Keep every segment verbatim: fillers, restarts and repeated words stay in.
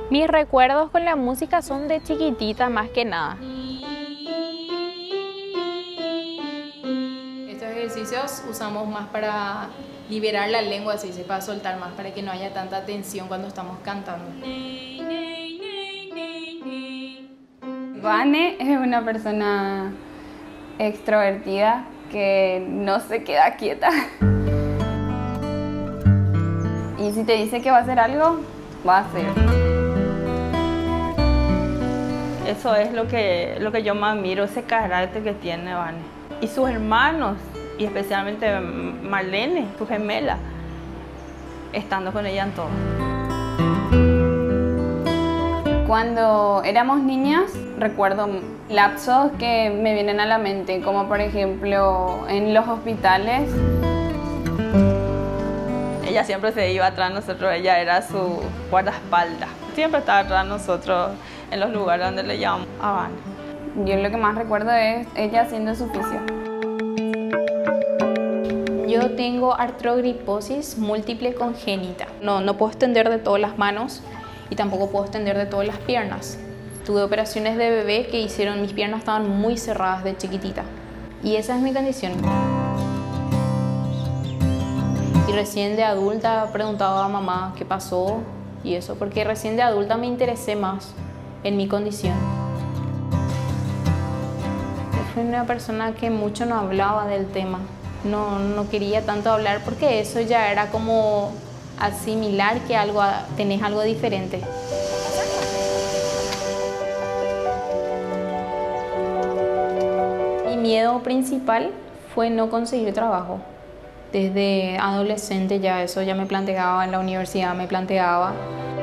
Mis recuerdos con la música son de chiquitita más que nada. Estos ejercicios usamos más para liberar la lengua, así se para soltar más, para que no haya tanta tensión cuando estamos cantando. Vane es una persona extrovertida que no se queda quieta. Y si te dice que va a hacer algo, va a hacer. Eso es lo que, lo que yo más admiro, ese carácter que tiene Vane. Y sus hermanos, y especialmente Marlene, su gemela, estando con ella en todo. Cuando éramos niñas, recuerdo lapsos que me vienen a la mente, como por ejemplo en los hospitales. Ella siempre se iba atrás de nosotros, ella era su guardaespaldas. Siempre estaba atrás de nosotros en los lugares donde le llamamos a Vane. Yo lo que más recuerdo es ella haciendo su oficio. Yo tengo artrogriposis múltiple congénita. No, no puedo extender de todas las manos y tampoco puedo extender de todas las piernas. Tuve operaciones de bebé que hicieron, mis piernas estaban muy cerradas de chiquitita. Y esa es mi condición. Y recién de adulta preguntaba a mamá qué pasó y eso, porque recién de adulta me interesé más en mi condición. Yo fui una persona que mucho no hablaba del tema. No, no quería tanto hablar porque eso ya era como asimilar que algo, tenés algo diferente. Mi miedo principal fue no conseguir trabajo. Desde adolescente ya eso ya me planteaba, en la universidad me planteaba.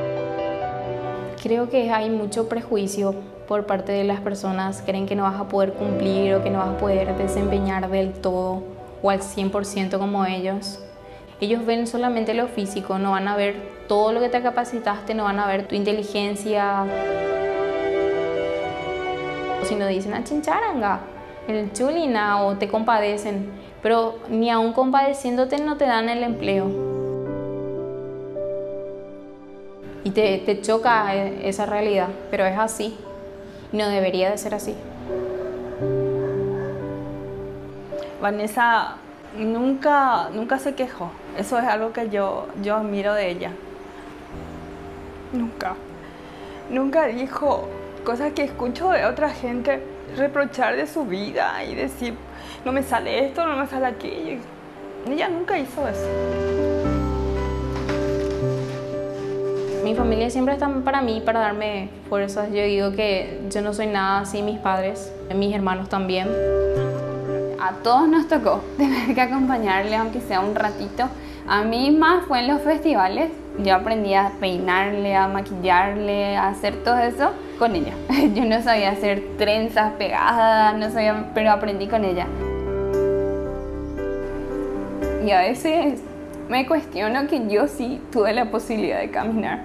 Creo que hay mucho prejuicio por parte de las personas, creen que no vas a poder cumplir o que no vas a poder desempeñar del todo o al cien por ciento como ellos. Ellos ven solamente lo físico, no van a ver todo lo que te capacitaste, no van a ver tu inteligencia. O si no dicen a chincharanga, el chulina, o te compadecen, pero ni aún compadeciéndote no te dan el empleo. Y te, te choca esa realidad, pero es así. No debería de ser así. Vanessa nunca, nunca se quejó. Eso es algo que yo, yo admiro de ella. Nunca. Nunca dijo cosas que escucho de otra gente reprochar de su vida y decir, no me sale esto, no me sale aquello. Ella nunca hizo eso. Mi familia siempre está para mí, para darme fuerzas. Yo digo que yo no soy nada sin mis padres, mis hermanos también. A todos nos tocó tener que acompañarle, aunque sea un ratito. A mí más fue en los festivales. Yo aprendí a peinarle, a maquillarle, a hacer todo eso con ella. Yo no sabía hacer trenzas pegadas, no sabía, pero aprendí con ella. Y a veces me cuestiono que yo sí tuve la posibilidad de caminar,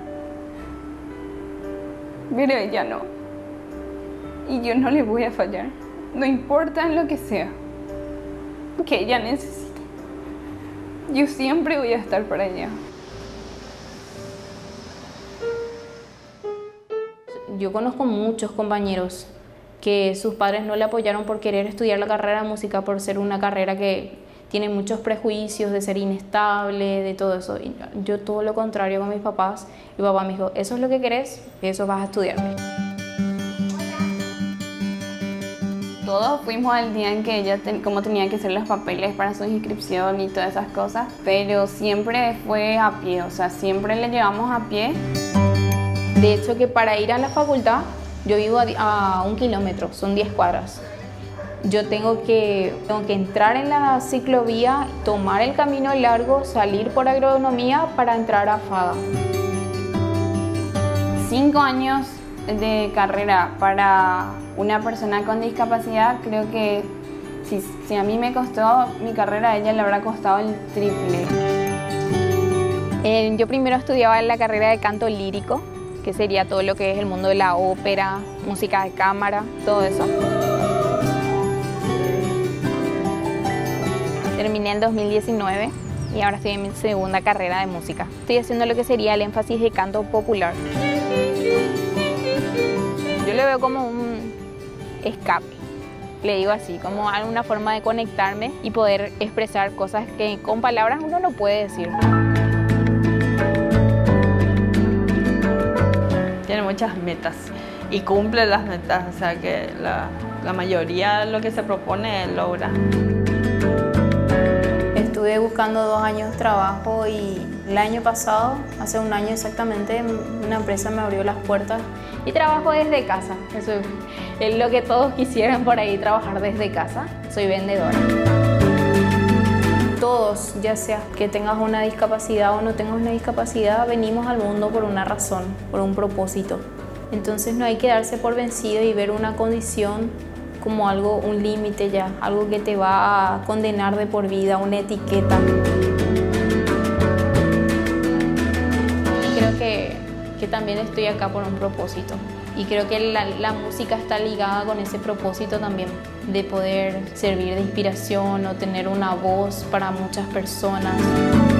pero ella no. Y yo no le voy a fallar, no importa en lo que sea que ella necesite. Yo siempre voy a estar para ella. Yo conozco muchos compañeros que sus padres no le apoyaron por querer estudiar la carrera de música, por ser una carrera que tiene muchos prejuicios de ser inestable, de todo eso. Y yo todo lo contrario con mis papás. Mi papá me dijo, eso es lo que querés, eso vas a estudiar. Todos fuimos al día en que ella, ten, como tenía que hacer los papeles para su inscripción y todas esas cosas, pero siempre fue a pie, o sea, siempre le llevamos a pie. De hecho, que para ir a la facultad, yo vivo a, a un kilómetro, son diez cuadras. Yo tengo que, tengo que entrar en la ciclovía, tomar el camino largo, salir por agronomía para entrar a FADA. Cinco años de carrera para una persona con discapacidad, creo que si, si a mí me costó mi carrera, a ella le habrá costado el triple. Eh, yo primero estudiaba en la carrera de canto lírico, que sería todo lo que es el mundo de la ópera, música de cámara, todo eso. Terminé en dos mil diecinueve y ahora estoy en mi segunda carrera de música. Estoy haciendo lo que sería el énfasis de canto popular. Yo le veo como un escape, le digo así, como alguna forma de conectarme y poder expresar cosas que con palabras uno no puede decir. Tiene muchas metas y cumple las metas, o sea que la, la mayoría de lo que se propone logra. Estuve buscando dos años de trabajo y el año pasado, hace un año exactamente, una empresa me abrió las puertas y trabajo desde casa. Eso es lo que todos quisieran por ahí, trabajar desde casa. Soy vendedora. Todos, ya sea que tengas una discapacidad o no tengas una discapacidad, venimos al mundo por una razón, por un propósito. Entonces no hay que darse por vencido y ver una condición como algo, un límite ya, algo que te va a condenar de por vida, una etiqueta. Creo que, que también estoy acá por un propósito y creo que la, la música está ligada con ese propósito también, de poder servir de inspiración o tener una voz para muchas personas.